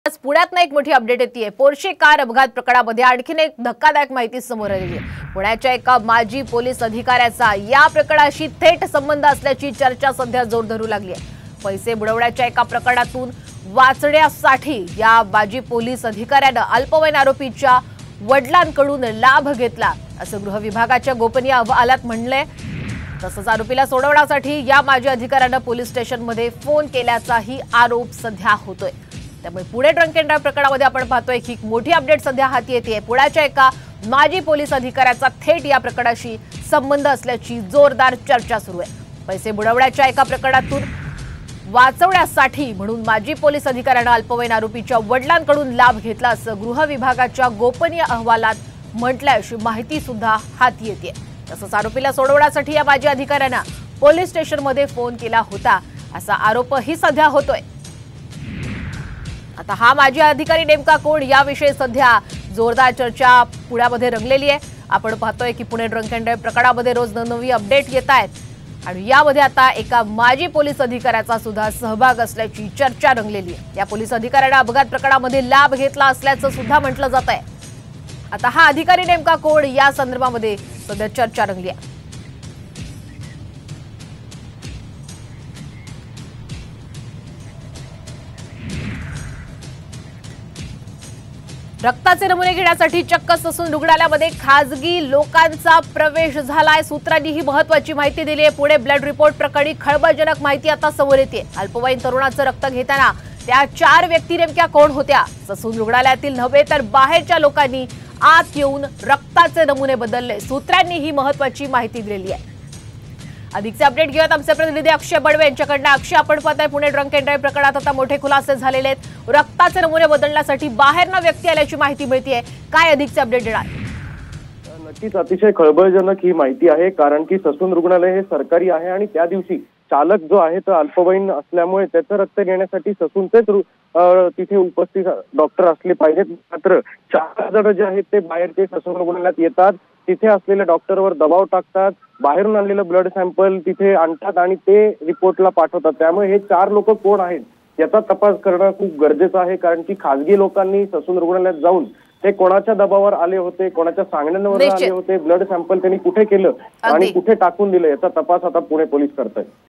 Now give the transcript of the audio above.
आज पुण्यात एक मोठी अपडेट येते। पोर्शे कार अपघात प्रकरणामध्ये आणखीन एक धक्कादायक माहिती समोर आली आहे। पुण्याच्या एका माजी पोलीस अधिकाऱ्याचा या प्रकरणाशी थेट संबंध असल्याची चर्चा सध्या जोर धरू लागली आहे। पैसे बुडवण्याच्या एका प्रकरणातून वाचण्यासाठी या माजी पोलीस अधिकाऱ्याने अल्पवयीन आरोपीच्या वडिलांकडून लाभ घेतला असं गृह विभागाच्या गोपनीय अहवालात म्हणले। तसंच आरोपीला सोडवण्यासाठी या माजी अधिकाऱ्याने पोलीस स्टेशनमध्ये फोन केल्याचाही आरोप सध्या होतोय। त्यामुळे पुणे ड्रंक अँड ड्राइव्ह प्रकरणामध्ये आपण पाहतोय की मोठी अपडेट सध्या हाती येते। पुण्याच्या एका माजी पोलीस अधिकाऱ्याचा थेट या प्रकरणाशी संबंध असल्याची जोरदार चर्चा सुरू आहे। पैसे बुडवण्याच्या एका प्रकरणातून वाचवण्यासाठी म्हणून माजी पोलीस अधिकाऱ्याने अल्पवयीन आरोपीच्या वडिलांकडून लाभ घेतला असं गृह विभागाच्या गोपनीय अहवालात म्हटलंय अशी माहिती सुद्धा हाती येते। तसंच आरोपीला सोडवण्यासाठी या माजी अधिकाऱ्याने पोलीस स्टेशनमध्ये फोन केला होता असा आरोपही सध्या होतोय। आता हा माजी अधिकारी नेमका कोण याविषयी सध्या जोरदार चर्चा पुण्यामध्ये रंगलेली आहे। आपण पाहतोय की पुणे ड्रंक अँड ड्राइव्ह प्रकरणामध्ये रोज नवी अपडेट येत आहेत आणि यामध्ये आता एका माजी पोलीस अधिकाऱ्याचा सुद्धा सहभाग असल्याची चर्चा रंगलेली आहे। या पोलीस अधिकाऱ्याने अपघात प्रकरणामध्ये लाभ घेतला असल्याचं सुद्धा म्हटलं जात आहे। आता हा अधिकारी नेमका कोण या संदर्भामध्ये सध्या चर्चा रंगली आहे। रक्ताचे नमुने घेण्यासाठी चक्क ससून रुग्णालयामध्ये खासगी लोकांचा प्रवेश झालाय। सूत्रांनी ही महत्त्वाची माहिती दिली आहे। पुणे ब्लड रिपोर्ट प्रकरणी खळबळजनक माहिती आता समोर येते। अल्पवयीन तरुणाचं रक्त घेताना त्या 4 व्यक्ती नेमक्या कोण होत्या? ससून रुग्णालयातील नव्हे तर बाहेरच्या लोकांनी आत येऊन रक्ताचे नमुने बदलले। सूत्रांनी ही महत्त्वाची माहिती दिलेली आहे। अधिकचे अपडेट घेऊयात आमचे प्रतिनिधी अक्षय बडवे यांच्याकडून। अक्षय, आपण पाहताय पुणे ड्रंक अँड ड्राइव्ह प्रकरणात आता मोठे खुलासे झालेले आहेत। रक्ताचे नमुने बदलण्यासाठी बाहेरनं व्यक्ती आल्याची माहिती मिळतेय, काय अधिकचे अपडेट देणार? नक्कीच अतिशय खळबळजनक ही माहिती आहे, कारण की ससून रुग्णालय हे सरकारी आहे आणि त्या दिवशी चालक जो आहे तो अल्पवयीन असल्यामुळे त्याचं रक्त घेण्यासाठी ससूनचेच तिथे उपस्थित डॉक्टर असले पाहिजेत। मात्र 4 जण जे आहेत ते बाहेरचे ससून रुग्णालयात येतात, तिथे असलेल्या डॉक्टरवर दबाव टाकतात, बाहेरून आणलेलं ब्लड सॅम्पल तिथे आणतात आणि ते रिपोर्टला पाठवतात। त्यामुळे हे 4 लोक कोण आहेत याचा तपास करणं खूप गरजेचं आहे, कारण की खासगी लोकांनी ससून रुग्णालयात जाऊन ते कोणाच्या दबावावर आले होते, कोणाच्या सांगण्यावर आले होते, ब्लड सॅम्पल त्यांनी कुठे केलं आणि कुठे टाकून दिलं याचा तपास आता पुणे पोलीस करतायत।